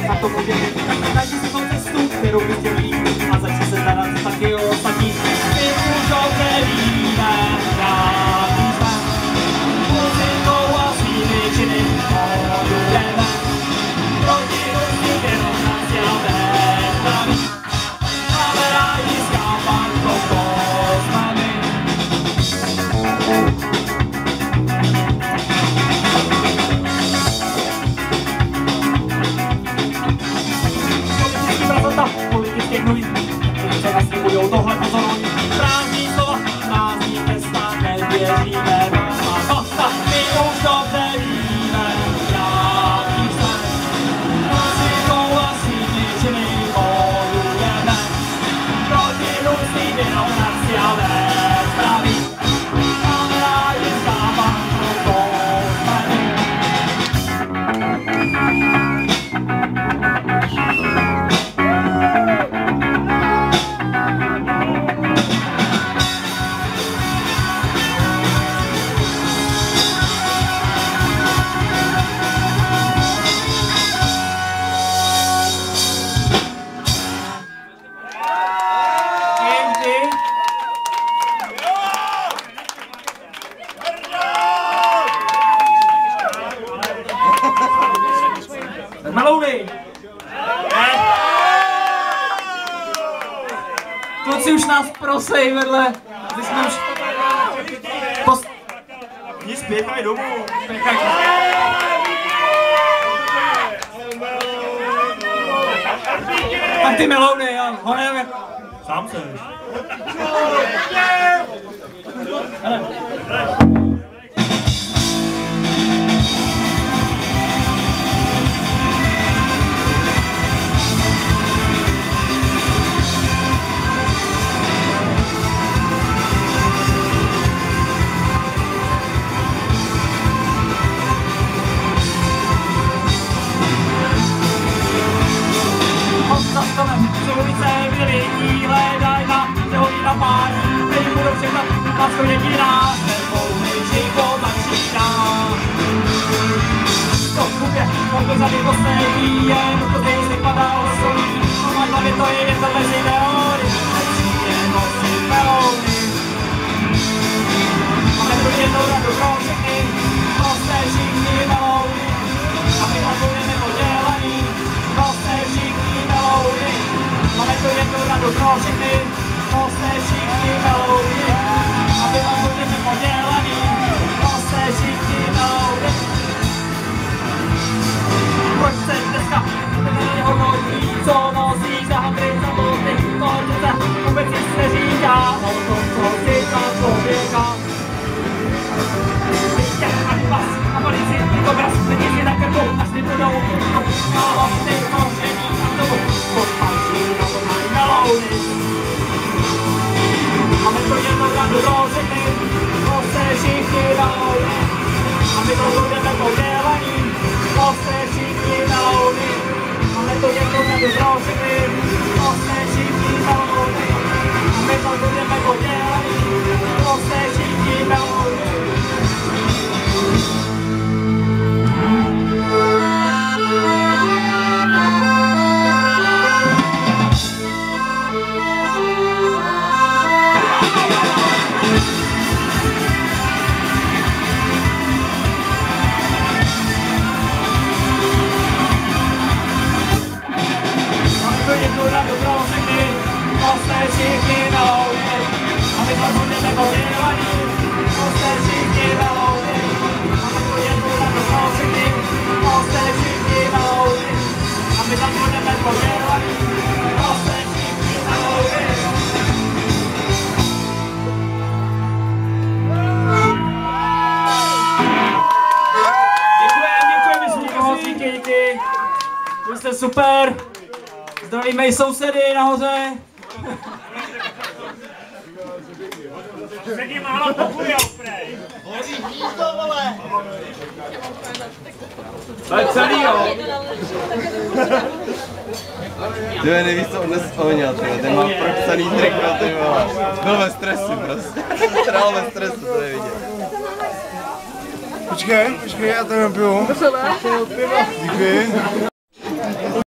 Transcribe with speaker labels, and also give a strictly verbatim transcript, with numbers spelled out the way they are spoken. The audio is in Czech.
Speaker 1: za to podělit. Najdi si svou cestu, kterou bys chtěl jít a začni se zadat taky o ostatní. My už dobře víme, jaký jsme. Muzikou a svými činy hodujeme. Proti různý jenom nás děláme zdraví. Máme rádi skápat toto s nami. Politické hnůj, co nás nebudou tohle pozoruj. Prázdný slova, prázdný gesta, nevěříme vám a hosta. My už dobře víme, jaký jsme. Muzikou a svými činy bojujeme. Proti různým jenom nás děláme zdraví. Máme rádi skápat toto s nami. Melouny! Kluci už nás prosej vedle, aby jsme už... Post...
Speaker 2: Oni spěchají domů.
Speaker 1: Spěchají. Tak ty melouny, já ho nevím jak...
Speaker 2: Sám seš.
Speaker 1: Hele. Lásko jediná, sebou život začíná. To v klubě, on za něho sedí, jen to zde si padá o solí. A má hlavě to je něco mezi nehory, přijde nosit melouny. Máme tu jednou radu pro všechny, noste všichni melouny. A my tam budeme podělaný, noste všichni melouny. Máme tu jednou radu pro všechny, noste všichni melouny. Aby vám budeme podělaný, noste všichni melouny. Proč se dneska nehodnotí, co nosíš za hadry, za boty, to se vůbec nic neříká o tom, co si za člověka. Víte, ani vás a polici, jako vraz, lidi si na krku, až ty budou a hlavně koření a tomu podpačí na to mají melouny. Máme to jednou radu do všechny, noste všichni melouny. A my to budeme podělaný, noste všichni melouny. Máme to jednou radu do všechny, noste všichni melouny. A my to budeme podělaný, noste všichni melouny. Noste všichni melouny, a my to budeme podělaný. Noste všichni melouny, a my to jednu radu pro všechny. Noste všichni melouny, a my to budeme podělaný. Noste všichni melouny. Děkujeme, děkujeme sluchovo, díky, díky. Vy jste super. Zdravíme i sousedy nahoře.
Speaker 2: Taky málo pokujou, prej.
Speaker 3: Hoří hnízdo, vole.
Speaker 2: To je celý, jo.
Speaker 4: Ty nevíš, co on dnes vzpomněl, ten má propsaný triko, ty vole. Byl ve stresu prostě. Trál ve stresu, to je vidět.
Speaker 5: Počkej, počkej, já to nepiju. Díky.